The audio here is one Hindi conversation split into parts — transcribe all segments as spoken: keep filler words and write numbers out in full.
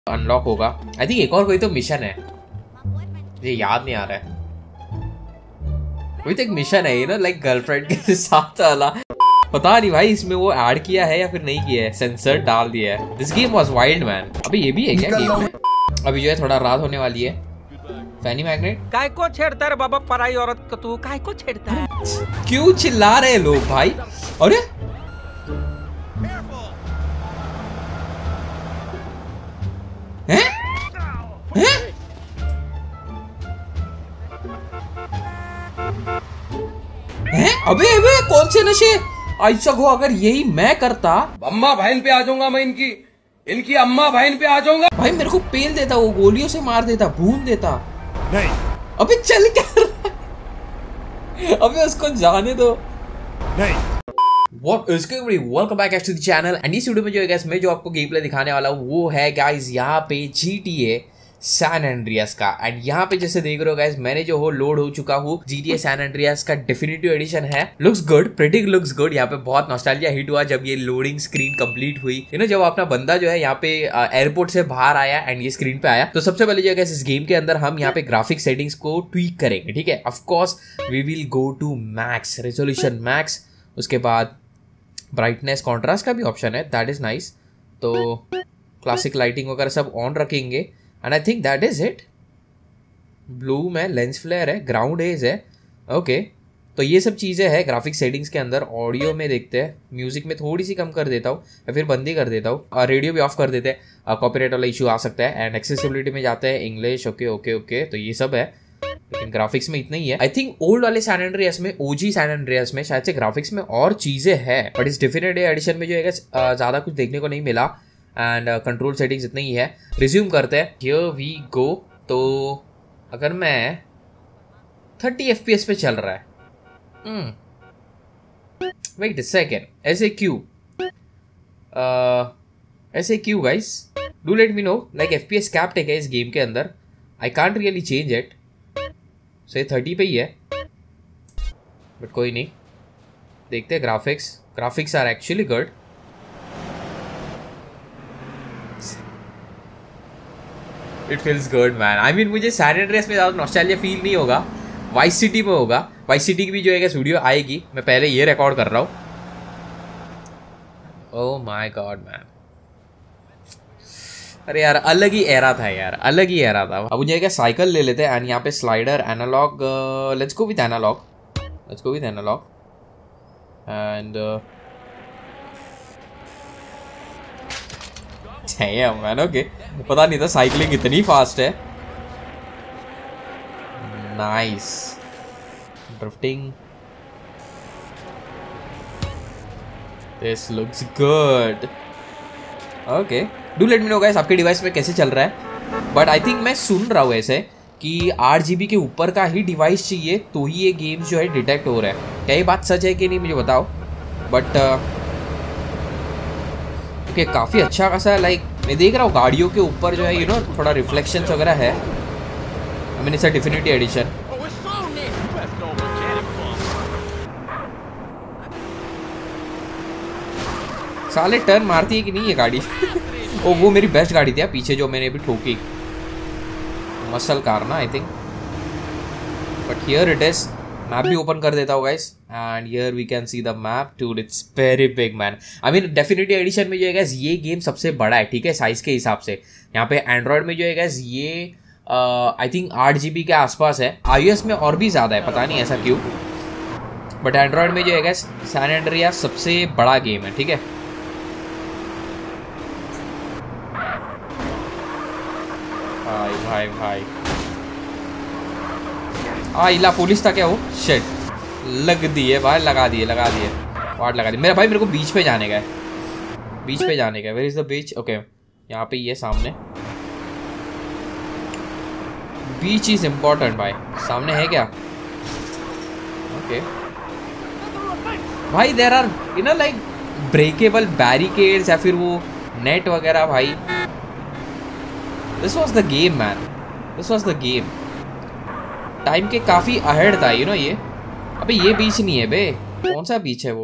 अनलॉक होगा। आई थिंक एक और कोई तो मिशन है, ये याद नहीं आ रहा है। कोई तो एक मिशन है, यू नो लाइक गर्लफ्रेंड के साथ वाला। पता नहीं भाई इसमें वो ऐड किया है या फिर नहीं किया है, सेंसर डाल दिया है। This game was wild man. अभी ये भी है क्या गेम में? अभी जो है थोड़ा रात होने वाली है। फैनी मैग्नेट काय को छेड़ता है बाबा पराई औरत को, तू काय को छेड़ता है? क्यों चिल्ला रहे लोग भाई? अरे हैं? हैं? हैं? अबे अबे कौन से नशे? ऐसा हो अगर यही मैं करता, अम्मा बहन पे आ जाऊंगा मैं, इनकी इनकी अम्मा बहन पे आ जाऊंगा भाई। मेरे को पेल देता, वो गोलियों से मार देता, भून देता। नहीं अबे चल क्या रहा है? अबे उसको जाने दो। नहीं। What is going on? Welcome back guys to the channel. And इस वीडियो में जो है guys मैं जो आपको गेम प्ले दिखाने वाला हूँ वो है guys यहाँ पे G T A San Andreas का। एंड यहाँ पे जैसे देख रहे हो गाइस मैंने जो हो लोड हो चुका हूँ G T A San Andreas का डेफिनेटिव एडिशन है। Looks good, pretty looks good. यहाँ पे बहुत नॉस्टैल्जिया हिट हुआ जब ये लोडिंग स्क्रीन कंप्लीट हुई। यू नो जब अपना बंदा जो है यहाँ पे एयरपोर्ट से बाहर आया एंड ये स्क्रीन पे आया। तो सबसे पहले जो है इस गेम के अंदर हम यहाँ पे ग्राफिक सेटिंग्स को ट्वीक करेंगे, ठीक है। Of course we will go to max, resolution max. उसके बाद ब्राइटनेस कॉन्ट्रास्ट का भी ऑप्शन है, दैट इज नाइस। तो क्लासिक लाइटिंग वगैरह सब ऑन रखेंगे and I think that is it. Blue में लेंस फ्लेयर है, ग्राउंड एज है, ओके okay. तो ये सब चीज़ें हैं ग्राफिक सेटिंग्स के अंदर। ऑडियो में देखते हैं, म्यूजिक में थोड़ी सी कम कर देता हूँ या फिर बंदी कर देता हूँ, और रेडियो भी ऑफ कर देते हैं, कॉपीराइट वाला इशू आ सकता है। एंड एक्सेसिबिलिटी में जाते हैं, इंग्लिश, ओके ओके ओके। तो ये सब है, लेकिन ग्राफिक्स में इतना ही है। आई थिंक ओल्ड वाले सैन एंड्रियास में, ओजी सैन एंड्रियास में शायद से ग्राफिक्स में और चीजें हैं, बट इस डेफिनेटिव एडिशन में जो है ज्यादा कुछ देखने को नहीं मिला। एंड कंट्रोल सेटिंग्स इतना ही है। रिज्यूम करते हैं, हियर वी गो। तो अगर मैं थर्टी एफ पी एस पे चल रहा है, वेट अ सेकेंड, ऐसे क्यों ऐसे क्यों guys? Do let me know, like F P S capped है इस गेम के अंदर? I can't really change it. So ये थर्टी पे ही है, बट कोई नहीं, देखते हैं। Graphics graphics are actually good. It feels good man. I mean मुझे सैन एंड्रियास में ज़्यादा नॉस्टैल्जिया फील नहीं होगा, वाइस सिटी में होगा। वाइस सिटी की भी जो है वीडियो आएगी, मैं पहले ये रिकॉर्ड कर रहा हूँ। ओह माय गॉड मैन, अरे यार अलग ही एरा था यार, अलग ही एरा था। अब मुझे क्या साइकिल ले लेते हैं एंड यहाँ पे slider analog, let's go with analog, let's go with analog and man okay. पता नहीं था साइकिलिंग इतनी फास्ट है। Nice drifting, this looks good, okay. Do let me know guys आपके डिवाइस में कैसे चल रहा है। बट आई थिंक मैं सुन रहा हूँ ऐसे कि आठ जी बी के ऊपर का ही डिवाइस चाहिए तो ही ये गेम्स जो है डिटेक्ट हो रहा है। क्या ये बात सच है कि नहीं मुझे बताओ। बट ओके okay, काफ़ी अच्छा खासा, लाइक मैं देख रहा हूँ गाड़ियों के ऊपर जो है यू नो थोड़ा रिफ्लेक्शंस वगैरह है। I mean it's a definitive edition. साले टर्न मारती है कि नहीं ये गाड़ी? ओ वो मेरी बेस्ट गाड़ी थी पीछे जो मैंने अभी ठोकी, मसल कार ना I think. But here it is. Map भी ओपन कर देता हूँ guys and here we can see the map too, it's very big man. I mean definitive edition में जो है गाइस ये गेम सबसे बड़ा है, ठीक है, साइज के हिसाब से। यहाँ पे एंड्रॉयड में जो है गाइस ये आई थिंक आठ जी बी के आसपास है, आई ओ एस में और भी ज़्यादा है, पता नहीं ऐसा क्यों। बट एंड्रॉयड में जो है गाइस सैन एंड्रियास सबसे बड़ा गेम है, ठीक है। भाई भाई भाई आ इला पुलिस था क्या वो? शिट, लग दिए भाई, लगा दिए लगा दिए वाट लगा दी मेरा भाई। मेरे को बीच पे जाने का है, बीच पे जाने का है। Where is the beach? Okay यहाँ पे ये सामने बीच इज इम्पोर्टेंट भाई। सामने है क्या? ओके भाई there are you know like breakable barricades या फिर वो नेट वगैरह भाई। This was the game man, this was the game. Time के काफ़ी अहेड था यू नो ये। अबे ये बीच नहीं है बे, कौन सा बीच है वो?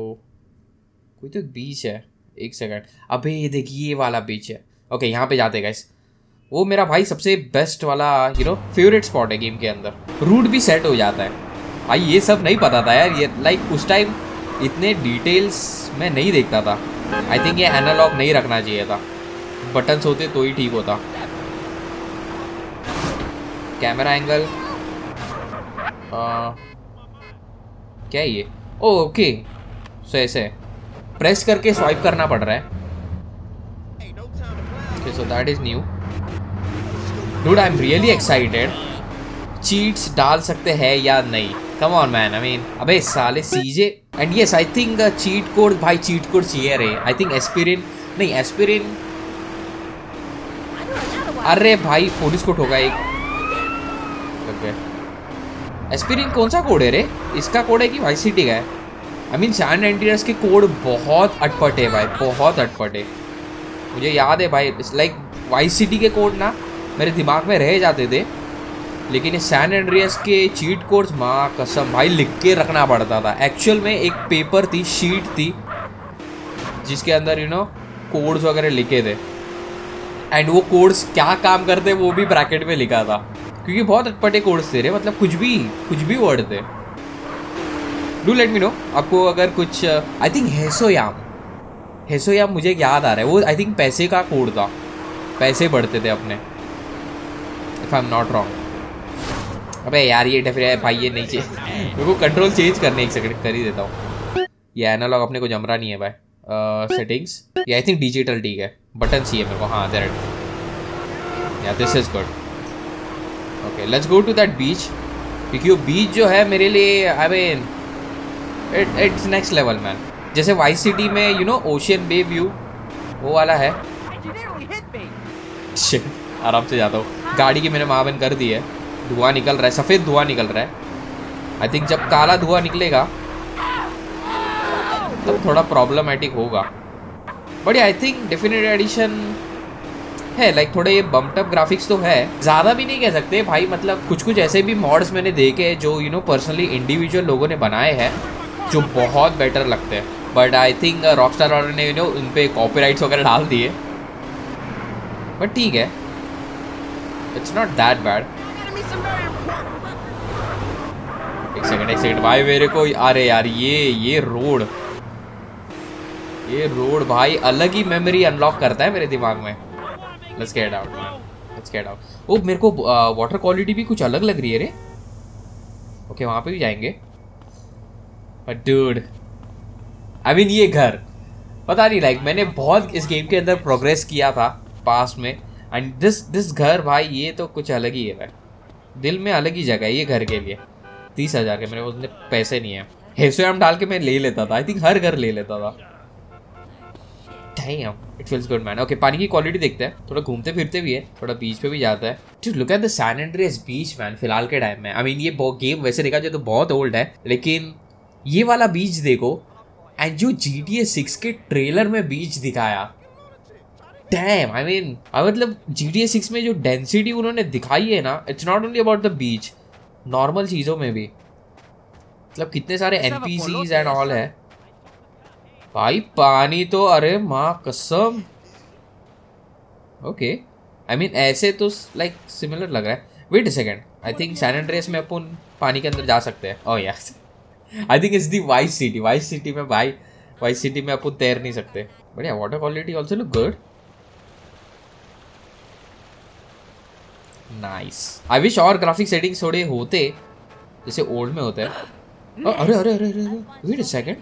कोई तो बीच है, एक सेकंड। अबे ये देखिए ये वाला बीच है। ओके यहाँ पे जाते गाइस। वो मेरा भाई सबसे बेस्ट वाला यू नो फेवरेट स्पॉट है गेम के अंदर। रूट भी सेट हो जाता है भाई, ये सब नहीं पता था यार। ये लाइक उस टाइम इतने डिटेल्स मैं नहीं देखता था। आई थिंक ये एनालॉग नहीं रखना चाहिए था, बटन्स होते तो ही ठीक होता। कैमरा एंगल आ, क्या है ये? ओ ओके, सो ऐसे प्रेस करके स्वाइप करना पड़ रहा है। Okay so that is new dude, I am really excited. Cheats डाल सकते हैं या नहीं? Come on man, I mean अबे साले CJ. And yes I think cheat code, भाई चीट कोड चाहिए रे। आई थिंक एस्पिरिन नहीं, एस्पिरिन, अरे भाई पुलिस को ठोका एक। एस्पिरिन कौन सा कोड है रे? इसका कोड है कि वाइस सिटी का है? आई मीन सैन एंड्रियास के कोड बहुत अटपट है भाई, बहुत अटपट है। मुझे याद है भाई, लाइक वाइस सिटी के कोड ना मेरे दिमाग में रह जाते थे, लेकिन ये सैन एंड्रियास के चीट कोड्स माँ कसम भाई लिख के रखना पड़ता था। एक्चुअल में एक पेपर थी, शीट थी, जिसके अंदर यू नो कोड्स वगैरह लिखे थे, एंड वो कोड्स क्या काम करते वो भी ब्रैकेट में लिखा था, क्योंकि बहुत अटपटे कोड्स थे रे, मतलब कुछ भी कुछ भी वर्ड थे। डू लेट मी नो आपको अगर कुछ। आई थिंक हेसोयाम, हेसोयाम मुझे याद आ रहा है, वो आई थिंक पैसे का कोड था, पैसे बढ़ते थे अपने, if I am not wrong. अबे यार ये डेफिनेट भाई ये नहीं चाहिए मेरे को, कंट्रोल चेंज करने एक सेकंड कर ही देता हूँ। ये एनालॉग अपने को जम रहा नहीं है भाई। सेटिंग्स ये आई थिंक डिजिटल ठीक है, बटन चाहिए मेरे को। हाँ देयर इट इज, या this is good. Okay let's go to that beach, क्योंकि वो बीच जो है मेरे लिए I mean it it's next level man. जैसे वाइस सिटी में you know ocean bay view वो वाला है। आराम से जाता हूँ, गाड़ी की मैंने मावन कर दी है, धुआं निकल रहा है, सफ़ेद धुआं निकल रहा है। आई थिंक जब काला धुआं निकलेगा तब थोड़ा प्रॉब्लमेटिक होगा, but I think definite edition है। लाइक थोड़े ये बम्प्ड अप ग्राफिक्स तो है, ज़्यादा भी नहीं कह सकते भाई। मतलब कुछ कुछ ऐसे भी मॉड्स मैंने देखे जो यू नो पर्सनली इंडिविजुअल लोगों ने बनाए हैं जो बहुत बेटर लगते हैं, बट आई थिंक रॉकस्टार वालों ने यू नो उन पर कॉपीराइट्स वगैरह डाल दिए, बट ठीक है, इट्स नॉट दैट बैड। एक सेकंड एक सेकंड भाई, मेरे को अरे यार ये ये रोड ये रोड भाई अलग ही मेमोरी अनलॉक करता है मेरे दिमाग में। Let's get out man, let's get out. ओ मेरे को वाटर क्वालिटी भी कुछ अलग लग रही है रे। ओके वहाँ पे भी जाएंगे, बट डूड आई मीन ये घर पता नहीं, लाइक मैंने बहुत इस गेम के अंदर प्रोग्रेस किया था पास्ट में, एंड दिस दिस घर भाई ये तो कुछ अलग ही है भाई, दिल में अलग ही जगह है ये घर के लिए। तीस हज़ार के मेरे उतने पैसे नहीं है, हेसोयाम डाल के मैं ले लेता था, आई थिंक हर घर ले लेता था। It feels good man. Okay पानी की क्वालिटी देखते हैं, थोड़ा घूमते फिरते भी है, थोड़ा बीच पे भी जाता है। To look at the San Andreas beach man फिलहाल के टाइम में। आई मीन ये गेम वैसे देखा जाए तो बहुत ओल्ड है, लेकिन ये वाला बीच देखो, एंड जो जी टी ए सिक्स के ट्रेलर में बीच दिखाया, डैम आई मीन मतलब जी टी ए सिक्स में जो डेंसिटी उन्होंने दिखाई है ना, it's not only about the beach, normal चीज़ों में भी, मतलब कितने सारे N P Cs and all है भाई। पानी तो अरे माँ कसम। ओके आई मीन ऐसे तो लाइक सिमिलर लग रहा है। Wait a second, I think San Andreas में अपन पानी के अंदर जा सकते हैं। Oh yes, I think it's the Vice City. Vice City में भाई, वाइस सिटी में अपन तैर नहीं सकते। बढ़िया, water quality also look good, nice. I wish और ग्राफिक सेटिंग्स थोड़े होते जैसे ओल्ड में होते हैं। अरे अरे अरे अरे वेट अ सेकंड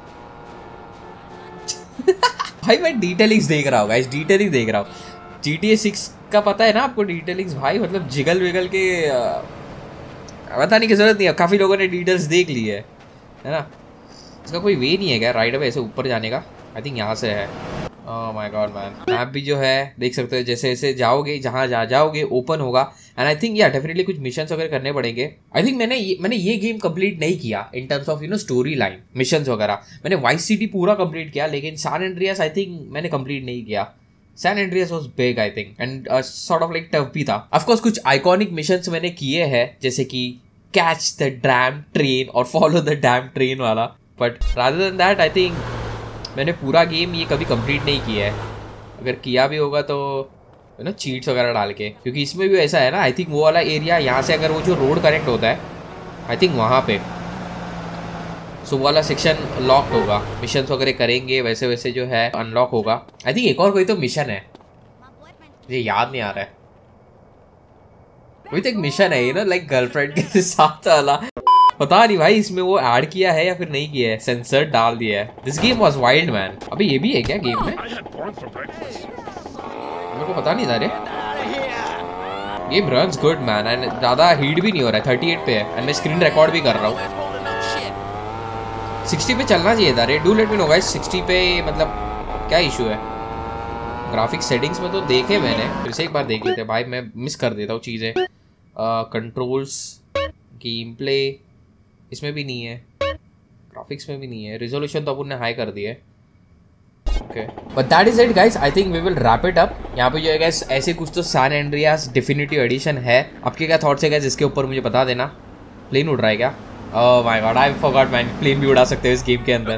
भाई मैं डिटेलिंग्स देख रहा हूँ गाइस, डिटेलिंग देख रहा हूँ। जी टी ए सिक्स का पता है ना आपको डिटेलिंग्स भाई, मतलब जिगल विगल के बताने की जरूरत नहीं है, काफ़ी लोगों ने डिटेल्स देख ली है है ना। इसका कोई वे नहीं है क्या राइट अवे ऐसे ऊपर जाने का? आई थिंक यहाँ से है। Oh my god man, map भी जो है देख सकते हो, जैसे जैसे जाओगे जहाँ जा जाओगे ओपन होगा, एंड आई थिंक या डेफिनेटली कुछ मिशंस वगैरह करने पड़ेंगे। आई थिंक मैंने ये मैंने ये गेम कंप्लीट नहीं किया in terms of you know story line missions वगैरह। मैंने वाइस सिटी पूरा कंप्लीट किया, लेकिन सैन एंड्रियास आई थिंक मैंने कंप्लीट नहीं किया। San Andreas was big I think, and sort of like tough भी था। ऑफ कोर्स कुछ आइकॉनिक मिशंस मैंने किए हैं, जैसे कि कैच द डैम ट्रेन और फॉलो द डैम ट्रेन वाला, but rather than that I think मैंने पूरा गेम ये कभी कंप्लीट नहीं किया है। अगर किया भी होगा तो ना चीट्स वगैरह डाल के, क्योंकि इसमें भी ऐसा है ना, आई थिंक वो वाला एरिया यहाँ से अगर वो जो रोड कनेक्ट होता है आई थिंक वहाँ पे, सो वाला सेक्शन लॉक होगा, मिशन वगैरह करेंगे वैसे वैसे जो है अनलॉक होगा। आई थिंक एक और कोई तो मिशन है, मुझे याद नहीं आ रहा है, कोई तो एक मिशन है ना लाइक गर्लफ्रेंड के साथ वाला, पता नहीं भाई इसमें वो ऐड किया है या फिर नहीं किया है, सेंसर डाल दिया है। This game was wild man. अबे ये भी है क्या गेम में, मेरे को पता नहीं था रे। Game runs good man and ज़्यादा हीट भी नहीं हो रहा है, थर्टी एट पे है एंड मैं स्क्रीन रिकॉर्ड भी कर रहा हूँ। सिक्सटी पे चलना चाहिए था रे, do let me know guys sixty पे मतलब क्या इशू है। ग्राफिक्स सेटिंग्स में तो देखे मैंने, फिर से एक बार देख लेते भाई, मैं मिस कर देता हूँ चीज़ें। कंट्रोल्स, गेम प्ले इसमें भी नहीं है, ग्राफिक्स में भी नहीं है, रिजोल्यूशन तो अपन ने हाई कर दिया है। Okay but that is it guys, I think we will wrap it up. यहाँ पे जो है गाइस ऐसे कुछ तो सैन एंड्रियास डेफिनेटिव एडिशन है। आपके क्या थॉट्स है गाइस इसके ऊपर, मुझे बता देना। प्लेन उड़ रहा है क्या? Oh my god, I forgot man, plane भी उड़ा सकते हो इस गेम के अंदर।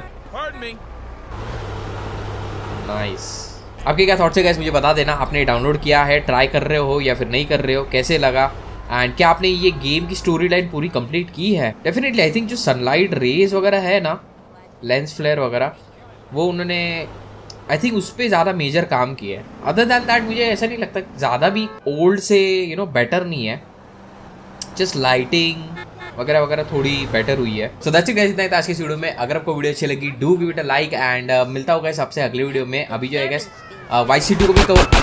नाइस। आपके क्या थॉट्स है गाइस मुझे बता देना। आपने डाउनलोड किया है, ट्राई कर रहे हो या फिर नहीं कर रहे हो, कैसे लगा एंड क्या आपने ये गेम की स्टोरी लाइन पूरी कंप्लीट की है? डेफिनेटली आई थिंक जो सनलाइट रेज वगैरह है ना, लेंस फ्लेयर वगैरह, वो उन्होंने आई थिंक उस पर ज़्यादा मेजर काम किया है। अदर दैन दैट मुझे ऐसा नहीं लगता ज़्यादा भी ओल्ड से यू नो बेटर नहीं है, जस्ट लाइटिंग वगैरह वगैरह थोड़ी बेटर हुई है। सो दैट्स इट गाइस, इतना ही था आज की वीडियो में। अगर आपको वीडियो अच्छी लगी do give it a like and मिलता होगा गाइस आपसे अगले वीडियो में। अभी जो है गाइस वाइस सिटी को भी cover,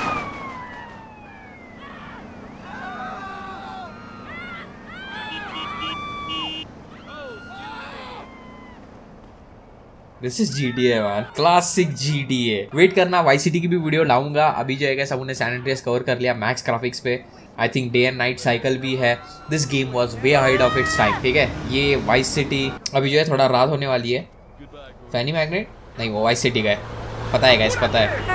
this is G T A man, classic G T A. Wait करना, वाई सिटी की भी वीडियो लाऊंगा। अभी जो है सब उन्हें सैन एंड्रियास कवर कर लिया मैक्स ग्राफिक्स पे। I think day and night cycle भी है। This game was way ahead of its time, ठीक है। ये वाइस सिटी अभी जो है थोड़ा रात होने वाली है। फैनी मैग्नेट नहीं, वो वाइस सिटी का है, पता है गाइस, पता है।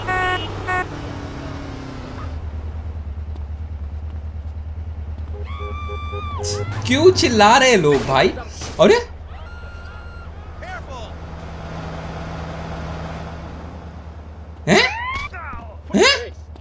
क्यों चिल्ला रहे लोग भाई? अरे हैं? हैं?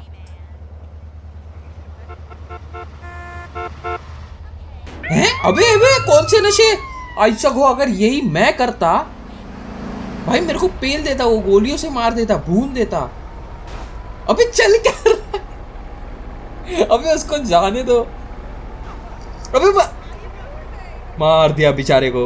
हैं? अबे अबे कौन से नशे? ऐसा हो अगर यही मैं करता भाई, मेरे को पेल देता, वो गोलियों से मार देता, भून देता। अबे चल क्या रहा है? अबे उसको जाने दो। अबे मार दिया बेचारे को।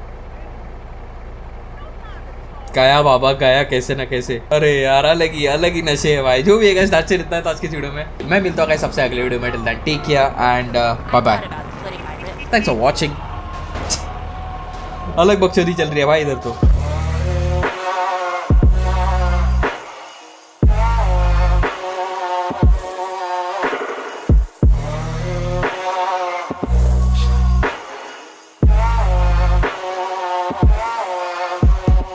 गया बाबा गया, कैसे ना कैसे। अरे यार अलग ही अलग ही नशे है भाई। जो भी है गाइस आज से इतना है तो आज की वीडियो में मैं मिलता हूँ गाइस सबसे अगले वीडियो में। Till then take care and bye bye, thanks for watching. अलग बकचोदी चल रही है भाई इधर तो।